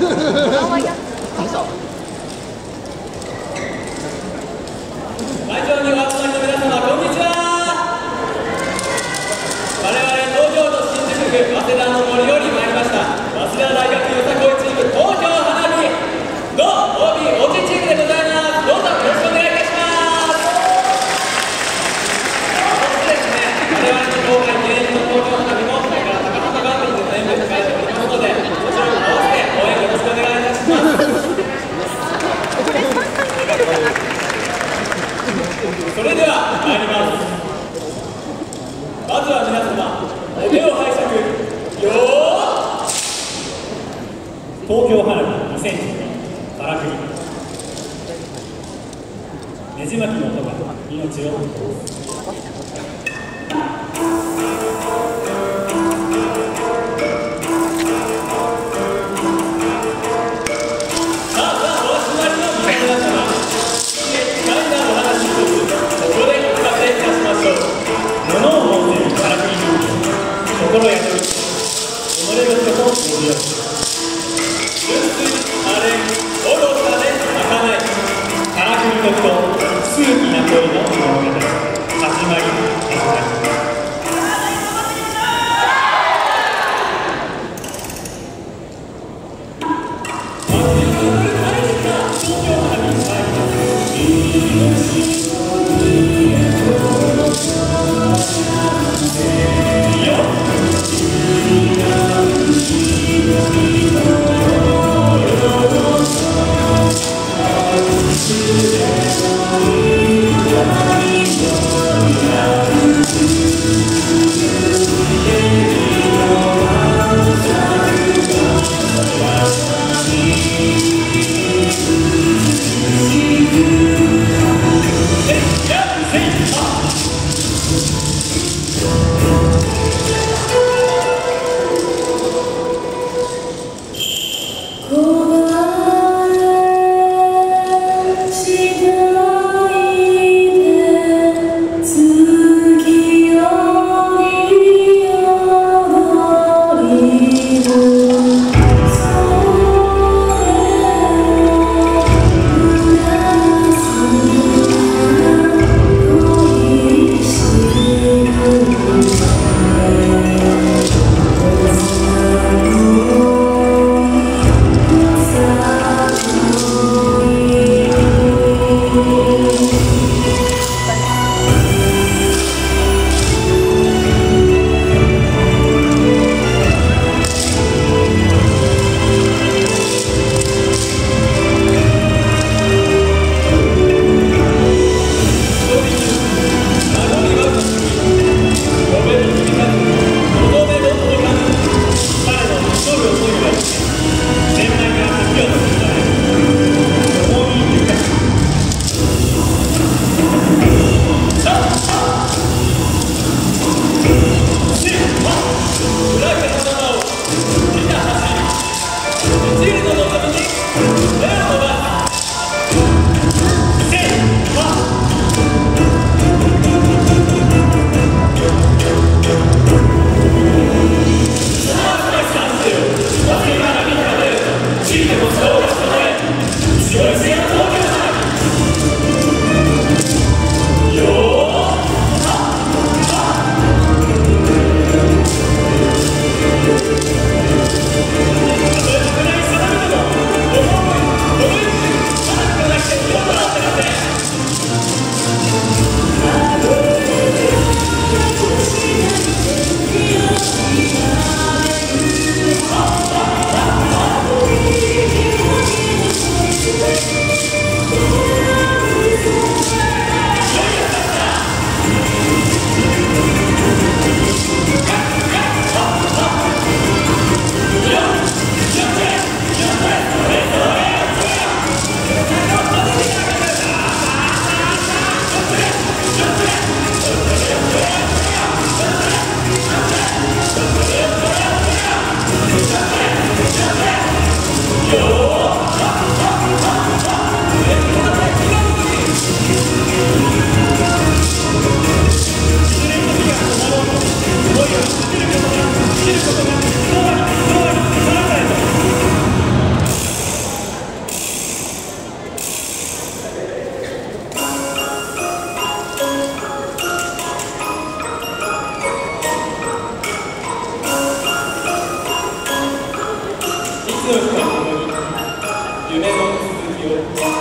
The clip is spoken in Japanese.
会場にお集まりの皆様、こんにちは。我々東京都新宿区早稲田の森より参りました早稲田大学よさこいチーム東京花火の OB おじチームでございます。どうぞよろしくお願いいたします。そしてですね、我々の協会記念の東京花火もこれから高畑バンドで全部控えておりますので、こちらも合わせて応援よろしくお願いいたします。それでは参ります。まずは皆様、お手を拝借よー。東京花火2010からくりねじ巻きの音が命を吹きます。心やる己の人と同じよう純粋あれ愚かで儚いからくりの人数奇な恋の物語始まり始まり。 剛と共に夢の続きを